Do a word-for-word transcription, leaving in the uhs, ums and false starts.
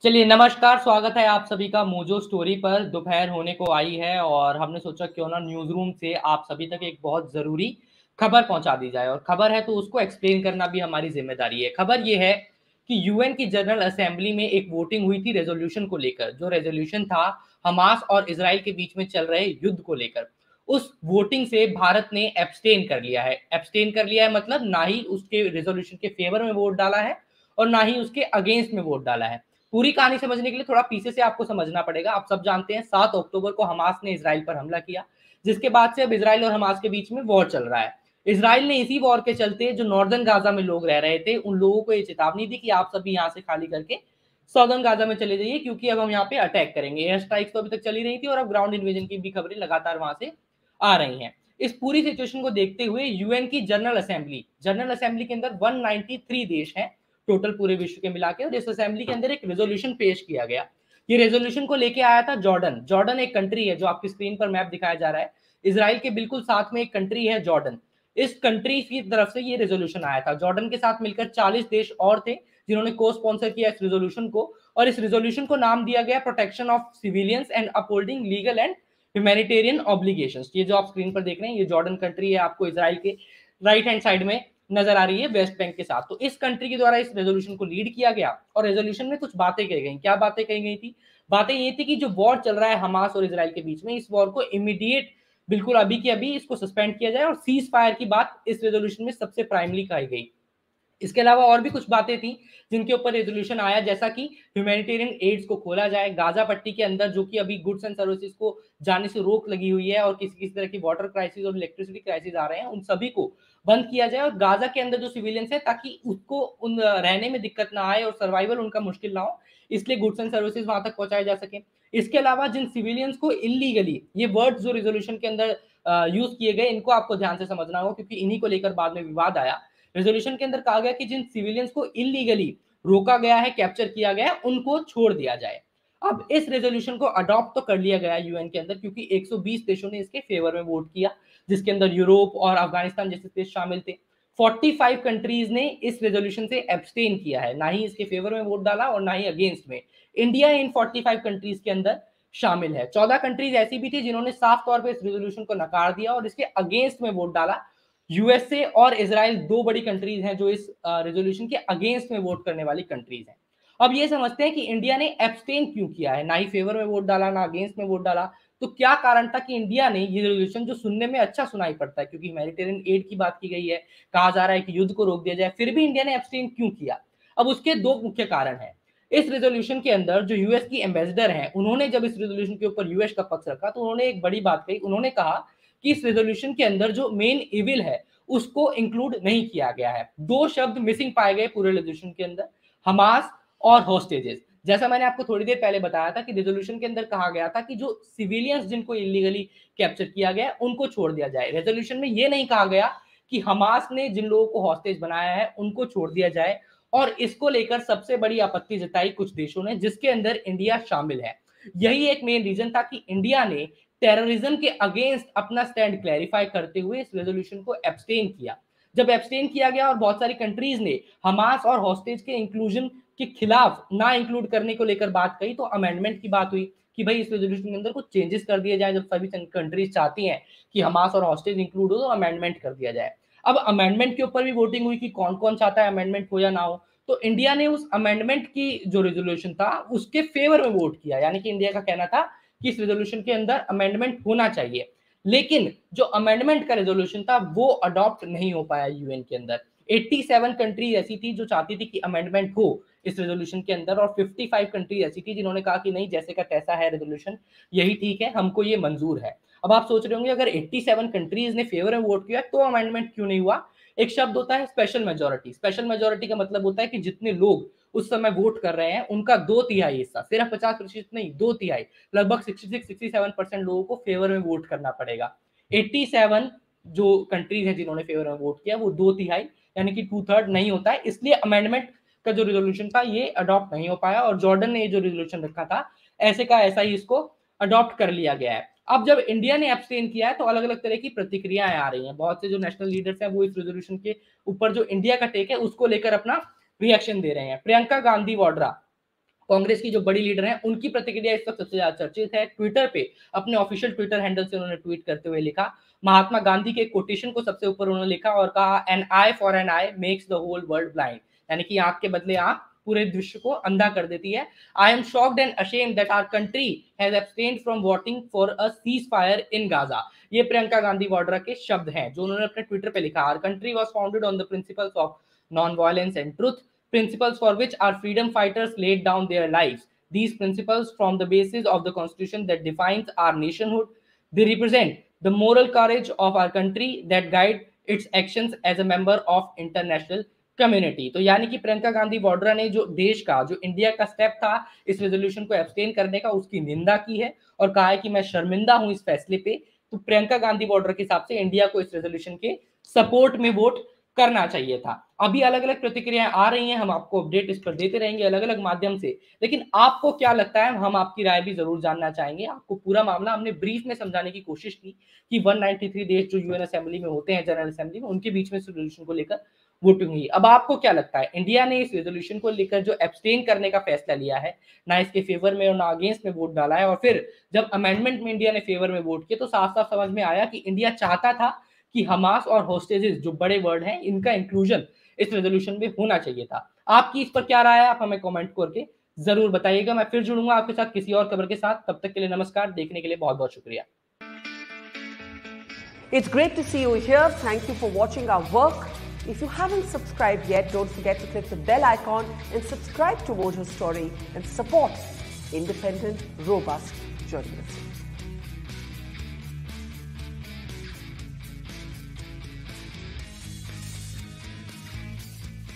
चलिए नमस्कार, स्वागत है आप सभी का मोजो स्टोरी पर। दोपहर होने को आई है और हमने सोचा क्यों ना न्यूज़ रूम से आप सभी तक एक बहुत ज़रूरी खबर पहुंचा दी जाए, और खबर है तो उसको एक्सप्लेन करना भी हमारी जिम्मेदारी है। खबर ये है कि यूएन की जनरल असेंबली में एक वोटिंग हुई थी रेजोल्यूशन को लेकर। जो रेजोल्यूशन था हमास और इजराइल के बीच में चल रहे युद्ध को लेकर, उस वोटिंग से भारत ने एब्सटेन कर लिया है। एब्सटेन कर लिया है मतलब ना ही उसके रेजोल्यूशन के फेवर में वोट डाला है और ना ही उसके अगेंस्ट में वोट डाला है। पूरी कहानी समझने के लिए थोड़ा पीछे से आपको समझना पड़ेगा। आप सब जानते हैं सात अक्टूबर को हमास ने इजराइल पर हमला किया, जिसके बाद से अब इजराइल और हमास के बीच में वॉर चल रहा है। इजराइल ने इसी वॉर के चलते जो नॉर्दर्न गाजा में लोग रह रहे थे उन लोगों को ये चेतावनी दी कि आप सभी यहाँ से खाली करके सदर्न गाजा में चले जाइए, क्योंकि अब हम यहाँ पे अटैक करेंगे। एयर स्ट्राइक्स तो अभी तक चली रही थी और अब ग्राउंड इन्वेजन की भी खबरें लगातार वहां से आ रही हैं। इस पूरी सिचुएशन को देखते हुए यूएन की जनरल असेंबली जनरल असेंबली के अंदर एक सौ तिरानवे देश हैं टोटल पूरे विश्व के मिला के, और इस असेंबली के अंदर एक रेजोल्यूशन पेश किया गया। ये रेजोल्यूशन को लेके आया था जॉर्डन। जॉर्डन एक कंट्री है, जो आपकी स्क्रीन पर मैप दिखाया जा रहा है। इजराइल के बिल्कुल साथ में एक कंट्री है जॉर्डन। इस कंट्री की तरफ से ये रेजोल्यूशन आया था। जॉर्डन के साथ मिलकर चालीस देश और थे जिन्होंने को स्पॉन्सर किया इस रेजोल्यूशन को, और इस रेजोल्यूशन को नाम दिया गया protection of civilians and upholding legal and humanitarian obligations. ये जो आप स्क्रीन पर देख रहे हैं ये जॉर्डन कंट्री है, आपको इजराइल के राइट हैंड साइड में नजर आ रही है वेस्ट बैंक के साथ। तो इस कंट्री के द्वारा इस रेजोल्यूशन को लीड किया गया और रेजोल्यूशन में कुछ बातें कही गई। क्या बातें कही गई थी? बातें ये थी कि जो वॉर चल रहा है हमास और इजराइल के बीच में, इस वॉर को इमीडिएट बिल्कुल अभी के अभी इसको सस्पेंड किया जाए, और सीज फायर की बात इस रेजोल्यूशन में सबसे प्राइमली कही गई। इसके अलावा और भी कुछ बातें थी जिनके ऊपर रेजोल्यूशन आया, जैसा कि ह्यूमैनिटेरियन एड्स को खोला जाए, गाजा पट्टी के अंदर जो कि अभी गुड्स एंड सर्विसेज को जाने से रोक लगी हुई है और किसी किसी तरह की वाटर क्राइसिस और इलेक्ट्रिसिटी क्राइसिस आ रहे हैं, उन सभी को बंद किया जाए, और गाजा के अंदर जो सिविलियंस है ताकि उसको उन रहने में दिक्कत ना आए और सर्वाइवल उनका मुश्किल ना हो, इसलिए गुड्स एंड सर्विसेज वहां तक पहुंचाए जा सके। इसके अलावा जिन सिविलियंस को इलीगली, ये वर्ड्स जो रेजोल्यूशन के अंदर यूज किए गए इनको आपको ध्यान से समझना होगा, क्योंकि इन्हीं को लेकर बाद में विवाद आया। रेजोल्यूशन के अंदर कहा गया कि जिन सिविलियंस को इलीगली रोका गया है, कैप्चर किया गया है, उनको छोड़ दिया जाए। अब इस रेजोल्यूशन को अडॉप्ट तो कर लिया गया यूएन के अंदर, क्योंकि एक सौ बीस देशों ने इसके फेवर में वोट किया, जिसके अंदर यूरोप और अफगानिस्तान जैसे देश शामिल थे। पैंतालीस कंट्रीज ने इस रेजोल्यूशन से एब्सटेन किया है, ना ही इसके फेवर में वोट डाला और ना ही अगेंस्ट में। इंडिया इन पैंतालीस कंट्रीज के अंदर शामिल है। चौदह कंट्रीज ऐसी भी थी जिन्होंने साफ तौर पर इस रेजोल्यूशन को नकार दिया और इसके अगेंस्ट में वोट डाला। यूएसए और इजराइल दो बड़ी कंट्रीज हैं जो इस रेजोल्यूशन के अगेंस्ट में वोट करने वाली कंट्रीज हैं। अब ये समझते हैं कि इंडिया ने एब्सटेन क्यों किया है, ना ही फेवर में वोट डाला ना अगेंस्ट में वोट डाला। तो क्या कारण था कि इंडिया ने ये रेजोल्यूशन, जो सुनने में अच्छा सुनाई पड़ता है क्योंकि ह्यूमैनिटेरियन एड की बात की गई है, कहा जा रहा है कि युद्ध को रोक दिया जाए, फिर भी इंडिया ने एब्सटेन क्यों किया? अब उसके दो मुख्य कारण है। इस रेजोल्यूशन के अंदर जो यूएस की एम्बेसडर है, उन्होंने जब इस रेजोल्यूशन के ऊपर यूएस का पक्ष रखा तो उन्होंने एक बड़ी बात कही। उन्होंने कहा कि इस रेजोल्यूशन के अंदर जो मेन इविल है उसको इंक्लूड नहीं किया गया है। दो शब्द मिसिंग पाए गए पूरे रेजोल्यूशन के अंदर, हमास और हॉस्टेजेस। जैसा मैंने आपको थोड़ी देर पहले बताया था कि रेजोल्यूशन के अंदर कहा गया था कि जो सिविलियंस जिनको इलीगली कैप्चर किया गया उनको छोड़ दिया जाए। रेजोल्यूशन में यह नहीं कहा गया कि हमास ने जिन लोगों को हॉस्टेज बनाया है उनको छोड़ दिया जाए, और इसको लेकर सबसे बड़ी आपत्ति जताई कुछ देशों ने, जिसके अंदर इंडिया शामिल है। यही एक मेन रीजन था कि इंडिया ने टेररिज्म के अगेंस्ट अपना स्टैंड क्लैरिफाई करते हुए इस रेजोल्यूशन को एब्सटेन किया। जब एब्सटेन किया गया और बहुत सारी कंट्रीज ने हमास और हॉस्टेज के इंक्लूजन के खिलाफ ना इंक्लूड करने को लेकर बात कही, तो अमेंडमेंट की बात हुई कि भाई इस रेजोल्यूशन के अंदर कुछ चेंजेस कर दिए जाए। जब सभी कंट्रीज चाहती हैं कि हमास और हॉस्टेज इंक्लूड हो तो अमेंडमेंट कर दिया जाए। अब अमेंडमेंट के ऊपर भी वोटिंग हुई कि कौन कौन चाहता है अमेंडमेंट हो या ना हो। तो इंडिया ने उस अमेंडमेंट की जो रेजोल्यूशन था उसके फेवर में वोट किया, यानी कि इंडिया का कहना था कि इस रेजोल्यूशन के अंदर अमेंडमेंट होना चाहिए। लेकिन जो अमेंडमेंट का रेजोल्यूशन था वो अडॉप्ट नहीं हो पाया यूएन के अंदर। सत्तासी कंट्री ऐसी थी जो चाहती थी कि अमेंडमेंट हो इस रेजोल्यूशन के अंदर, और पचपन कंट्री ऐसी थी जिन्होंने कहा कि नहीं, जैसे का तैसा है रेजोल्यूशन, यही ठीक है, हमको ये मंजूर है। अब आप सोच रहे होंगे अगर सत्तासी कंट्रीज ने फेवर में वोट किया तो अमेंडमेंट क्यों नहीं हुआ? एक शब्द होता है स्पेशल मेजोरिटी। स्पेशल मेजोरिटी का मतलब होता है कि जितने लोग उस समय वोट कर रहे हैं उनका दो तिहाई हिस्सा, सिर्फ पचास प्रतिशत नहीं, दो तिहाई, लगभग छियासठ सड़सठ परसेंट लोगों को फेवर में वोट करना पड़ेगा। सत्तासी जो कंट्रीज हैं जिन्होंने फेवर में वोट किया वो दो तिहाई यानी कि टू थर्ड नहीं होता है, इसलिए अमेंडमेंट का जो रेजोल्यूशन था ये अडॉप्ट नहीं हो पाया, और जॉर्डन ने जो रेजोल्यूशन रखा था ऐसे का ऐसा ही इसको अडॉप्ट कर लिया गया है। अब जब इंडिया ने एब्सटेन किया है तो अलग अलग तरह की प्रतिक्रियाएं आ रही हैं। बहुत से जो नेशनल लीडर्स हैं वो इस रेजोल्यूशन के ऊपर जो इंडिया का टेक है उसको लेकर अपना रिएक्शन दे रहे हैं। प्रियंका गांधी वाड्रा, कांग्रेस की जो बड़ी लीडर हैं उनकी प्रतिक्रिया इस वक्त सबसे ज्यादा चर्चित है। ट्विटर पे अपने ऑफिशियल ट्विटर हैंडल से उन्होंने ट्वीट करते हुए लिखा, महात्मा गांधी के कोटेशन को सबसे ऊपर उन्होंने लिखा और कहा, an eye for an eye makes the whole world blind, यानी कि आंख के बदले आंख पूरे विश्व को अंधा कर देती है। I am shocked and ashamed that our country has abstained from voting for a ceasefire in Gaza. ये प्रियंका गांधी वाड्रा के शब्द हैं जो उन्होंने अपने ट्विटर पे लिखा। Our country was founded on the principles of non violence and truth, principles for which our freedom fighters laid down their lives. These principles form the basis of the constitution that defines our nationhood. They represent the moral courage of our country that guide its actions as a member of international community. तो यानी कि प्रियंका गांधी वाड्रा ने जो देश का, जो India का step था इस रेजोल्यूशन को एब्सटेन करने का, उसकी निंदा की है और कहा है कि मैं शर्मिंदा हूं इस फैसले पे। तो प्रियंका गांधी वाड्रा के हिसाब से इंडिया को इस रेजोल्यूशन के सपोर्ट में वोट करना चाहिए था। अभी अलग अलग प्रतिक्रियाएं आ रही हैं, हम आपको अपडेट इस पर देते रहेंगे अलग अलग माध्यम से, लेकिन आपको क्या लगता है, हम आपकी राय भी जरूर जानना चाहेंगे। आपको पूरा मामला हमने ब्रीफ में समझाने की कोशिश की कि एक सौ तिरानवे देश जो यूएन असेंबली में होते हैं, जनरल असेंबली में, उनके बीच में इस रेजोल्यूशन को लेकर वोटिंग हुई। अब आपको क्या लगता है, इंडिया ने इस रेजोल्यूशन को लेकर जो एब्सटेन करने का फैसला लिया है, ना इसके फेवर में और ना अगेंस्ट में वोट डाला है, और फिर जब अमेंडमेंट में इंडिया ने फेवर में वोट किया तो साफ साफ समझ में आया कि इंडिया चाहता था कि हमास और होस्टेजेस जो बड़े वर्ड हैं इनका इंक्लूजन इस रेजोल्यूशन में होना चाहिए था। आपकी इस पर क्या राय है, आप हमें कमेंट करके जरूर बताइएगा। मैं फिर जुड़ूंगा आपके साथ किसी और खबर के साथ, तब तक के लिए नमस्कार। देखने के लिए बहुत बहुत शुक्रिया। It's great to see you here. Thank you for watching our work. If you haven't subscribed yet, don't forget to click the bell icon and subscribe to Mojo Story and support independent, robust journalism.